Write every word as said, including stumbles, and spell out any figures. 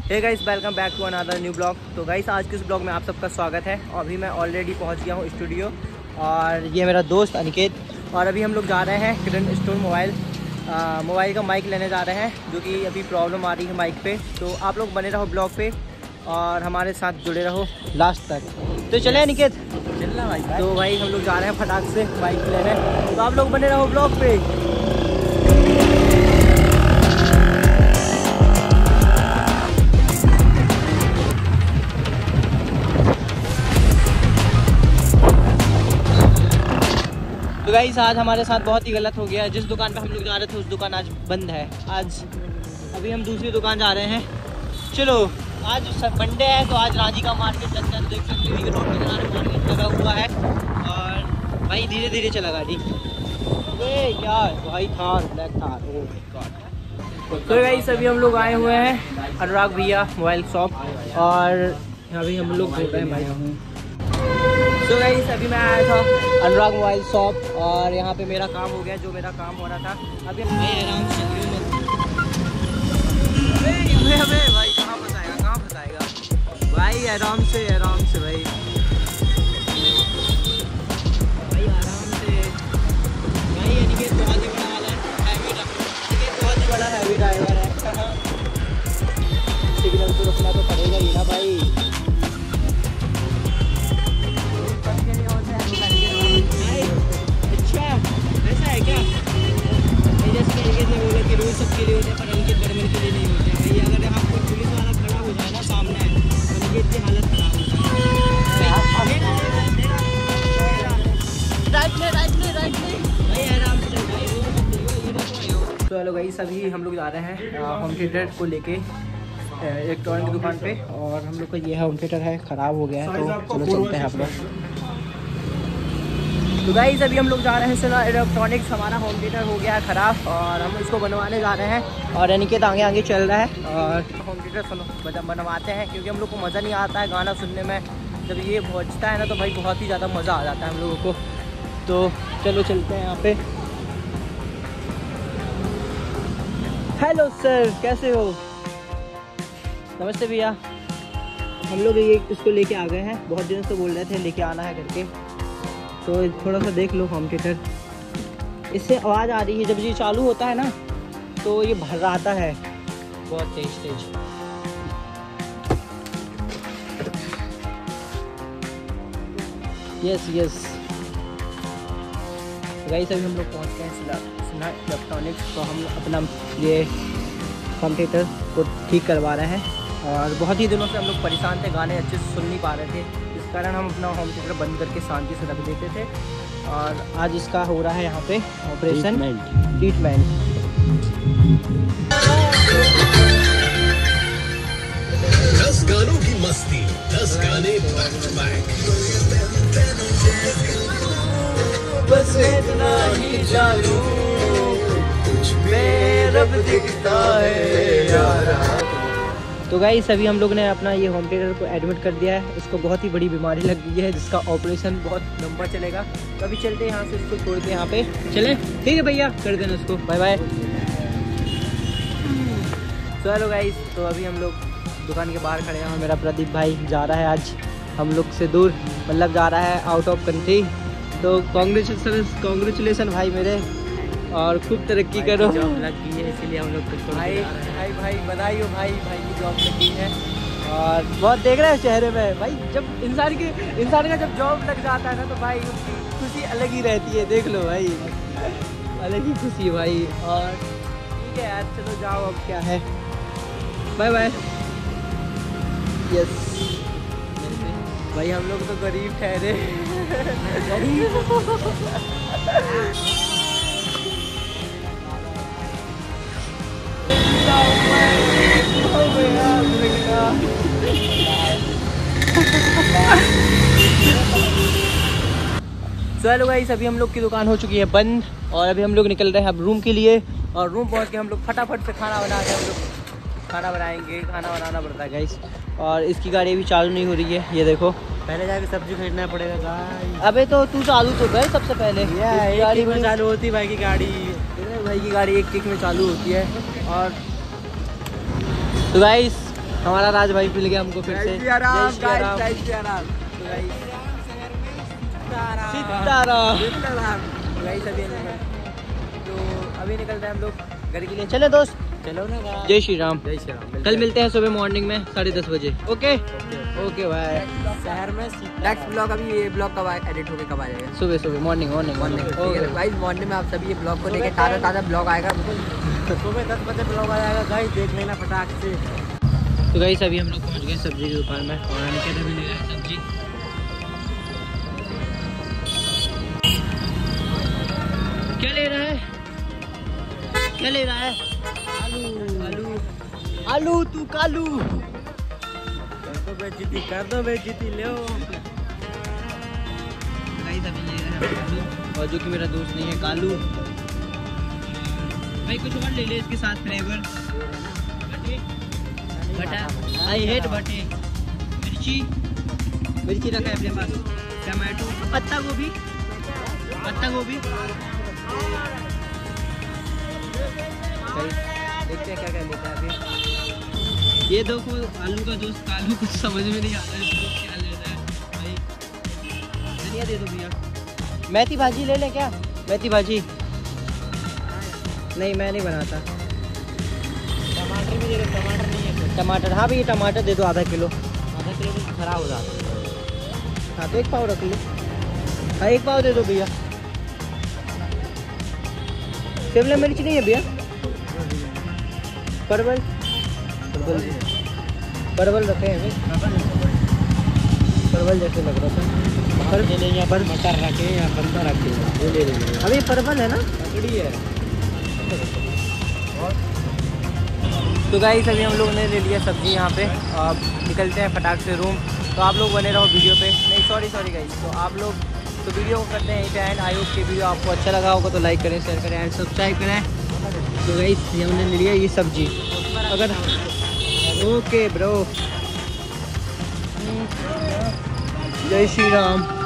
Hey guys, welcome back to another new blog. तो guys आज के इस ब्लॉग में आप सबका स्वागत है। और अभी मैं ऑलरेडी पहुंच गया हूं स्टूडियो और ये मेरा दोस्त अनिकेत। और अभी हम लोग जा रहे हैं किरण स्टोर मोबाइल मोबाइल का माइक लेने जा रहे हैं, जो कि अभी प्रॉब्लम आ रही है माइक पे। तो आप लोग बने रहो ब्लॉग पे और हमारे साथ जुड़े रहो लास्ट तक। तो चले अनिकेत, चलना भाई। तो भाई हम लोग जा रहे हैं फटाक से बाइक लेने, तो आप लोग बने रहो ब्लॉग पे। तो गाइस आज हमारे साथ बहुत ही गलत हो गया है। जिस दुकान पे हम लोग जा रहे थे उस दुकान आज बंद है। आज अभी हम दूसरी दुकान जा रहे हैं। चलो, आज मंडे है तो आज रांची का मार्केट चलता है। देख सकते हैं रोड के किनारे मार्केट लगा हुआ है और भाई धीरे धीरे चला गाड़ी। ये क्या भाई, Thar black Thar, oh my god. तो गाइस अभी हम लोग आए हुए हैं अनुराग भैया मोबाइल शॉप और अभी हम लोग घूम रहे हैं भाई। तो गाइस अभी मैं आया था अनुराग मोबाइल शॉप और यहाँ पे मेरा काम हो गया, जो मेरा काम हो रहा था। अभी आराम से अबे अबे भाई कहाँ फंसाएगा कहाँ फंसाएगा भाई, आराम से आराम से भाई भाई आराम से भाई। अनिकेत बहुत ही बड़ा वाला हैवी अनिकेत बहुत ही बड़ा हैवी ड्राइवर है। सिग्नल तो रुकना तो पड़ेगा ही ना भाई। अच्छा ऐसा है क्या? जैसे अनिकेत ने बोला कि रोज सबके लिए होते हैं पर अनिकेत बर्मन के लिए नहीं होते हैं भाई। अगर यहाँ पर पुलिस वाला खड़ा हो जाए ना सामने तो अनिकेत की हालत खराब हो जाए। तो हेलो गाइस, अभी हम लोग जा रहे हैं होम थिएटर को लेके इलेक्ट्रॉनिक की दुकान पे। और हम लोग का ये होम थिएटर है, ख़राब हो गया है तो चलो चलते हैं आप लोग। तो गाइस अभी हम लोग जा रहे हैं सर इलेक्ट्रॉनिक्स। हमारा होम थिएटर हो गया है ख़राब और हम इसको बनवाने जा रहे हैं। और अनिकेत आगे आगे चल रहा है और होम थिएटर सुनो बनवाते हैं, क्योंकि हम लोग को मज़ा नहीं आता है गाना सुनने में। जब ये बजता है ना तो भाई बहुत ही ज़्यादा मज़ा आ जाता है हम लोगों को। तो चलो चलते हैं यहाँ पे। हेलो सर, कैसे हो? नमस्ते भैया। हम लोग ये इसको लेके आ गए हैं, बहुत दिनों से बोल रहे थे लेके आना है करके। तो थोड़ा सा देख लो होम थिएटर, इससे आवाज़ आ रही है। जब ये चालू होता है ना तो ये भर्राता है बहुत तेज तेज। यस यस गाइस अभी हम लोग पहुंच गए हैं सिन्हा इलेक्ट्रॉनिक्स। तो हम अपना ये होम थिएटर को ठीक करवा रहे हैं और बहुत ही दिनों से हम लोग परेशान थे, गाने अच्छे से सुन नहीं पा रहे थे। इस कारण हम अपना होम थिएटर बंद करके शांति से रख देते थे। और आज इसका हो रहा है यहाँ पे ऑपरेशन ट्रीटमेंट। दस गानों की मस्ती, दस गाने बैक टू बैक। बस इतना ही जानू कुछ बेरब दिखता है यारा। तो गाइस अभी हम लोग ने अपना ये होम थिएटर को एडमिट कर दिया है। इसको बहुत ही बड़ी बीमारी लग गई है जिसका ऑपरेशन बहुत लंबा चलेगा। तो अभी चलते हैं यहाँ से, इसको छोड़ के यहाँ पे चले। ठीक है भैया, कर देना इसको, बाय बाय। तो हेलो गाइस, तो अभी हम लोग दुकान के बाहर खड़े हैं और मेरा प्रदीप भाई जा रहा है आज हम लोग से दूर, मतलब जा रहा है आउट ऑफ कंट्री। तो कॉन्ग्रेचुलेसन कॉन्ग्रेचुलेसन भाई मेरे, और खूब तरक्की करो। जॉब लग गई है इसीलिए हम लोग कुछ भाई भाई भाई बधाई हो भाई, भाई की जॉब लग गई है। और बहुत देख रहे हैं चेहरे में भाई, जब इंसान के इंसान का जब जॉब लग जाता है ना तो भाई उसकी खुशी अलग ही रहती है। देख लो भाई, अलग ही खुशी भाई। और ठीक है यार, चलो जाओ, अब क्या है, बाय बाय। यस भाई, हम लोग तो गरीब ठहरे गरीब। तो हेलो गाइस, अभी हम लोग की दुकान हो चुकी है बंद और अभी हम लोग निकल रहे हैं अब रूम के लिए। और रूम पहुंच के हम लोग फटाफट से खाना बना के हम लोग खाना बनाएंगे। खाना बनाना पड़ता है गाइस। और इसकी गाड़ी भी चालू नहीं हो रही है, ये देखो। पहले जाके सब्जी खरीदना पड़ेगा गाइस। अबे तो तू चालू तो कर सबसे पहले। गाड़ी में चालू होती भाई की गाड़ी, भाई की गाड़ी एक किक में चालू होती है। और तो गाइस हमारा राज भाई मिल गया हमको फिर से। जय श्री राम, जय श्री राम। जय श्री राम। तो गाइस सीताराम। सीताराम। तो गाइस अभी निकल तो अभी निकल रहे हैं हम लोग घर के लिए। चले दोस्त, चलो ना गाइस। जय श्री राम। जय श्री राम। कल मिलते हैं सुबह मॉर्निंग में साढ़े दस बजे। Okay okay bye. शहर में नेक्स्ट ब्लॉग, अभी ये ब्लॉग कब एडिट होके कब आ जाएगा? सुबह सुबह मॉर्निंग मॉर्निंग मॉर्निंग। ठीक है मॉर्निंग। गाइस, मॉर्निंग में आप सभी ये ब्लॉग को देखें, ताज़ा ताज़ा ब्लॉग आएगा। सुबह दस बजे ब्लॉग आ जाएगा गाइस, देख लेना फटाक से। तो गाइस अभी हम लोग पहुंच गए सब्जी की दुकान में और अनिकेत अभी ले रहा है सब्जी। क्या ले रहा है? क्या ले रहा है? आलू आलू आलू तू कालू। कर दो बेइज्जती, कर दो बेइज्जती, ले गाइस अभी ले रहा है आलू, और जो कि मेरा दोस्त नहीं है कालू। भाई कुछ और ले ले इसके साथ फ्लेवर। बटे बटा, आई हेट बटे। मिर्ची मिर्ची रखा है अपने पास, टमाटो, पत्ता गोभी, पत्ता गोभी। देखते हैं क्या क्या लेता है अभी। ये देखो आलू का दोस्त कालू, कुछ समझ में नहीं आ रहा है इसको क्या लेना है भाई। धनिया दे दो भैया। मेथी भाजी ले लें क्या? मेथी भाजी नहीं, मैं नहीं बनाता। टमाटर भी दे दो, टमाटर नहीं है। टमाटर, हाँ भैया टमाटर दे दो आधा किलो। आधा किलो तो खराब हो जाता है। हाँ तो एक पाव रख लो। हाँ एक पाव दे दो भैया। शिमला मिर्च नहीं है भैया? परवल परवल परवल रखे हैं भाई। परवल जैसे लग रहा था। पर ले लेंगे, पर मटर रखे या बंदा रखे, वो ले लेंगे। अभी परवल है ना? लकड़ी है। तो गाइस अभी हम लोगों ने ले लिया सब्जी यहाँ पे। अब निकलते हैं फटाक से रूम। तो आप लोग बने रहो वीडियो पे। नहीं सॉरी सॉरी गाइस, तो आप लोग तो वीडियो को करते हैं यहीं पे एंड। आई होप कि वीडियो आपको अच्छा लगा होगा तो लाइक करें, शेयर करें एंड सब्सक्राइब करें। तो गाइस हमने ले लिया ये सब्जी। अगर ओके ब्रो, जय श्री राम।